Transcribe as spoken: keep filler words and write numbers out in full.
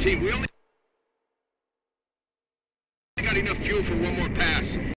team. We only got enough fuel for one more pass.